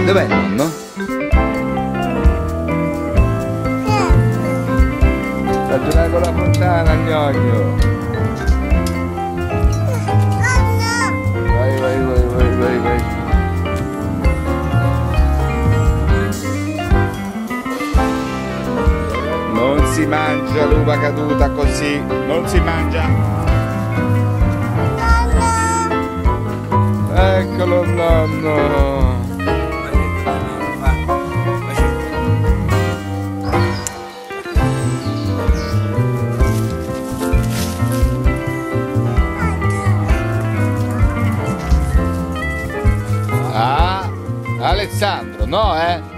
Dov'è il nonno? Sta giocando con la fontana, gnogno. Vai, vai, vai, vai, vai, vai. Non si mangia l'uva caduta così, non si mangia. Eccolo il nonno. Ah, Alessandro, no,